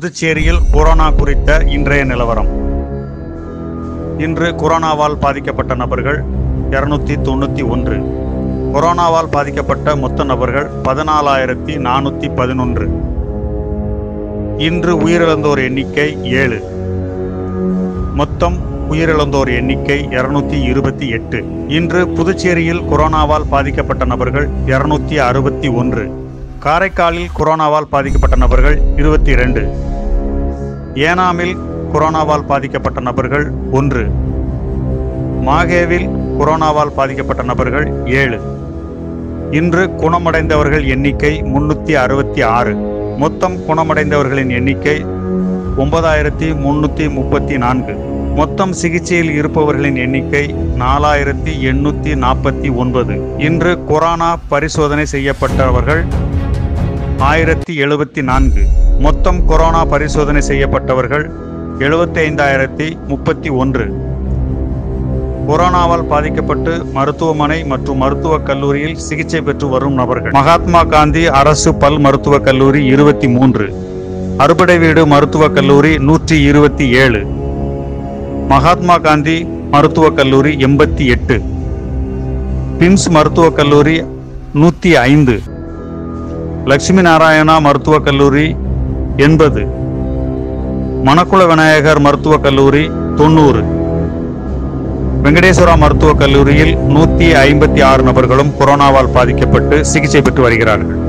புதுச்சேரியில் கொரோனா குறித்த இன்றைய நிலவரம். இன்று கொரோனாவால் பாதிக்கப்பட்ட நபர்கள் 291. கொரோனாவால் பாதிக்கப்பட்ட மொத்த நபர்கள் 14,411. இன்று உயிரிழந்தோர் எண்ணிக்கை 7. மொத்தம் உயிரிழந்தோர் எண்ணிக்கை 228. இன்று புதுச்சேரியில் கொரோனாவால் பாதிக்கப்பட்ட நபர்கள் 261. காரைக்காலில் கொரோனாவால் பாதிக்கப்பட்ட நபர்கள் 22. ஏனாமில் கொரோனாவால் பாதிக்கப்பட்ட நபர்கள் 1. மாகேவில் கொரோனாவால் பாதிக்கப்பட்ட நபர்கள் 7. இன்று குணமடைந்தவர்கள் எண்ணிக்கை 366. மொத்தம் குணமடைந்தவர்களின் எண்ணிக்கை 9,334. மொத்தம் சிகிச்சையில் இருப்பவர்களின் எண்ணிக்கை 4,849. இன்று கொரோனா பரிசோதனை செய்யப்பட்டவர்கள் 1074. மொத்தம் கொரோனா பரிசோதனை செய்யப்பட்டவர்கள் 75,031. கொரோனாவால் பாதிக்கப்பட்டு மருத்துவமனை மற்றும் மருத்துவக் கல்லூரியில் சிகிச்சை பெற்று வரும் நபர்கள்: மகாத்மா காந்தி அரசு பல் மருத்துவக் கல்லூரி 23, அறுபடை வீடு மருத்துவக் கல்லூரி 127, மகாத்மா காந்தி மருத்துவக் கல்லூரி 88, பிம்ஸ் மருத்துவக் கல்லூரி 105, லட்சுமி நாராயணா மருத்துவக் கல்லூரி 80, மணக்குள விநாயகர் மருத்துவக் கல்லூரி 90, வெங்கடேஸ்வரா மருத்துவக் கல்லூரியில் 156 நபர்களும் கொரோனாவால் பாதிக்கப்பட்டு சிகிச்சை பெற்று வருகிறார்கள்.